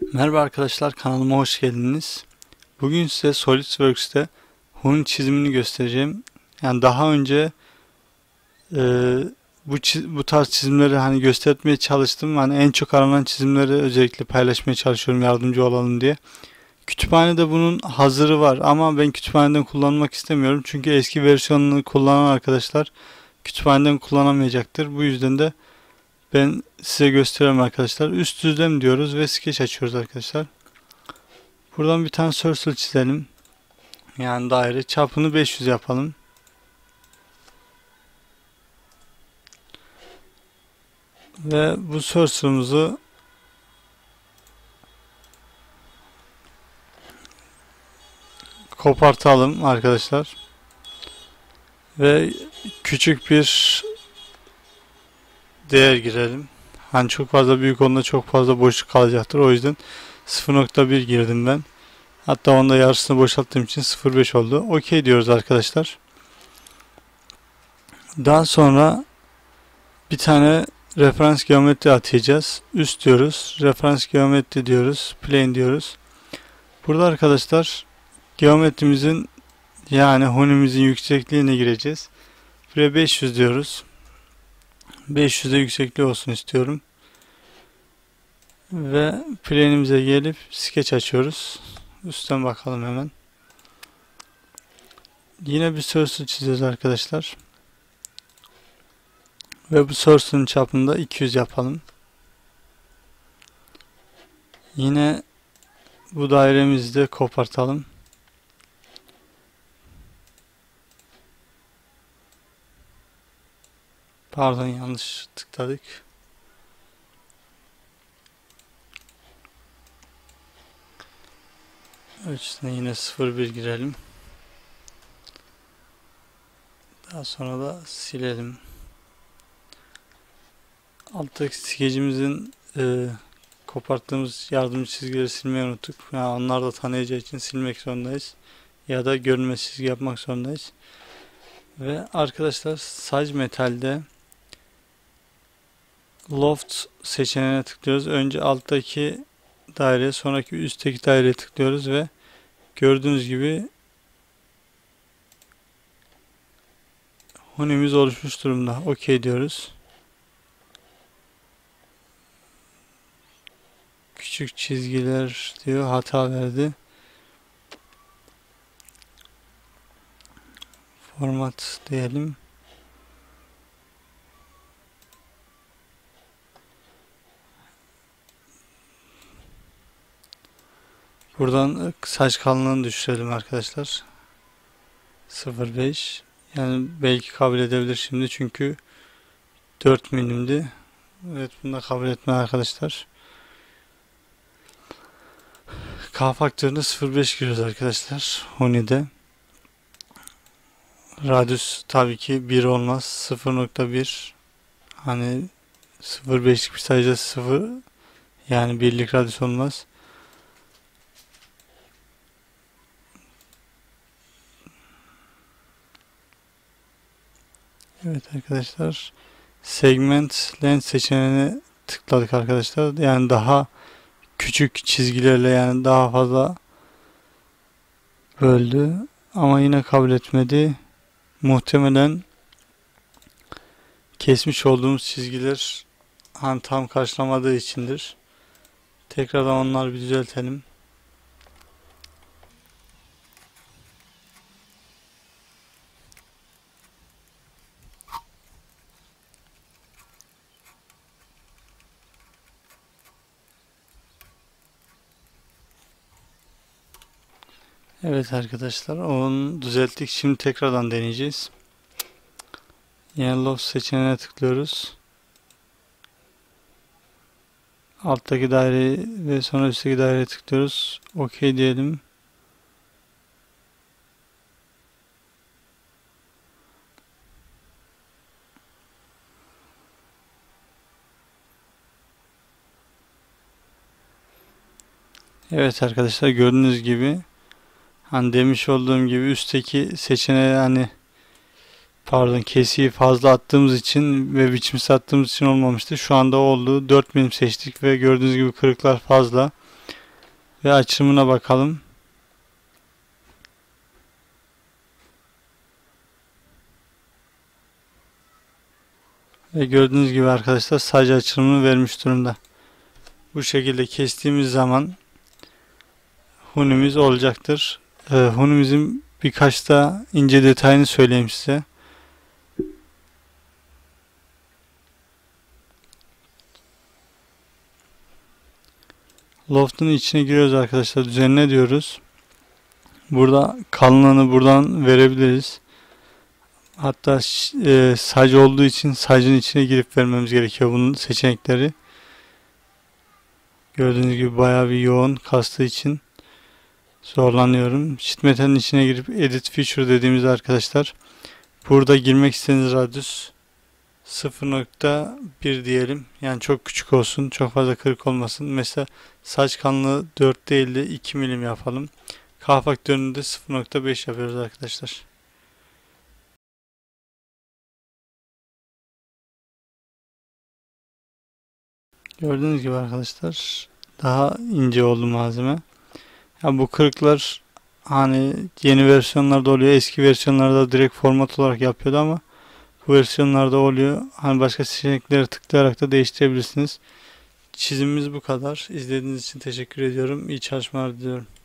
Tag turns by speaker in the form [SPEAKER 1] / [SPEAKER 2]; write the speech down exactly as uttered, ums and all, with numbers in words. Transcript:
[SPEAKER 1] Merhaba arkadaşlar, kanalıma hoş geldiniz. Bugün size SolidWorks'te Huni çizimini göstereceğim. Yani daha önce e, bu bu tarz çizimleri hani göstermeye çalıştım. Hani en çok aranan çizimleri özellikle paylaşmaya çalışıyorum, yardımcı olalım diye. Kütüphanede bunun hazırı var ama ben kütüphaneden kullanmak istemiyorum. Çünkü eski versiyonunu kullanan arkadaşlar kütüphaneden kullanamayacaktır. Bu yüzden de ben size gösteriyorum arkadaşlar. Üst düzlem diyoruz ve sketch açıyoruz arkadaşlar. Buradan bir tane circle çizelim. Yani daire. Çapını beş yüz yapalım. Ve bu circle'ımızı kopartalım arkadaşlar. Ve küçük bir değer girelim. Hani çok fazla büyük olduğunda çok fazla boşluk kalacaktır. O yüzden sıfır nokta bir girdim ben. Hatta onda yarısını boşalttığım için sıfır nokta beş oldu. OK diyoruz arkadaşlar. Daha sonra bir tane referans geometri atayacağız. Üst diyoruz. Referans geometri diyoruz. Plane diyoruz. Burada arkadaşlar geometrimizin yani Huni'mizin yüksekliğine gireceğiz. Buraya beş yüz diyoruz. beş yüzde yüksekliği olsun istiyorum. Ve plane'imize gelip sketch açıyoruz. Üstten bakalım hemen. Yine bir circle çizeceğiz arkadaşlar. Ve bu circle'ın çapını da iki yüz yapalım. Yine bu dairemizi de kopartalım. Pardon, yanlış tıkladık. Ölçüsüne yine sıfır nokta bir girelim. Daha sonra da silelim. Alttaki skecimizin e, koparttığımız yardımcı çizgileri silmeyi unuttuk. Yani onlar da tanıyacağı için silmek zorundayız. Ya da görünmez çizgi yapmak zorundayız. Ve arkadaşlar Sage Metal'de Loft seçeneğine tıklıyoruz. Önce alttaki daire, sonraki üstteki daireye tıklıyoruz ve gördüğünüz gibi Huni'miz oluşmuş durumda. OK diyoruz. Küçük çizgiler diyor, hata verdi. Format diyelim. Buradan saç kalınlığını düşürelim arkadaşlar. sıfır nokta beş. Yani belki kabul edebilir şimdi çünkü dört milimdi. Evet, bunu da kabul etme arkadaşlar. K faktöründe sıfır nokta beş giriyoruz arkadaşlar. Huni'de. Radius tabii ki bir olmaz. sıfır nokta bir. Hani sıfır nokta beşlik bir sayıda sıfır, yani birlik radius olmaz. Evet arkadaşlar, segment length seçeneğine tıkladık arkadaşlar. Yani daha küçük çizgilerle, yani daha fazla böldü ama yine kabul etmedi. Muhtemelen kesmiş olduğumuz çizgiler hani tam karşılamadığı içindir. Tekrardan onları bir düzeltelim. Evet arkadaşlar, onu düzelttik. Şimdi tekrardan deneyeceğiz. Yani Loft seçeneğine tıklıyoruz. Alttaki daireyi ve sonra üstteki daireye tıklıyoruz. OK diyelim. Evet arkadaşlar, gördüğünüz gibi hani demiş olduğum gibi üstteki seçeneği hani pardon kesiyi fazla attığımız için ve biçimsel attığımız için olmamıştı. Şu anda oldu. dört milim seçtik ve gördüğünüz gibi kırıklar fazla. ve açımına bakalım. Ve gördüğünüz gibi arkadaşlar sadece açılımını vermiş durumda. Bu şekilde kestiğimiz zaman hunimiz olacaktır. Ee, hunimizin birkaç da ince detayını söyleyeyim size. Loft'un içine giriyoruz arkadaşlar. Düzenle diyoruz. Burada kalınlığını buradan verebiliriz. Hatta e, sac olduğu için sacın içine girip vermemiz gerekiyor bunun seçenekleri. Gördüğünüz gibi bayağı bir yoğun kastığı için zorlanıyorum. Sheet metal'in içine girip edit feature dediğimiz arkadaşlar. Burada girmek istediğiniz radyus sıfır nokta bir diyelim. Yani çok küçük olsun. Çok fazla kırık olmasın. Mesela saç kalınlığı dört değil de iki milim yapalım. K faktörünü de sıfır nokta beş yapıyoruz arkadaşlar. Gördüğünüz gibi arkadaşlar daha ince oldu malzeme. Ya bu kırıklar hani yeni versiyonlarda oluyor. Eski versiyonlarda direkt format olarak yapıyordu ama bu versiyonlarda oluyor. Hani başka seçeneklere tıklayarak da değiştirebilirsiniz. Çizimimiz bu kadar. İzlediğiniz için teşekkür ediyorum. İyi çalışmalar diliyorum.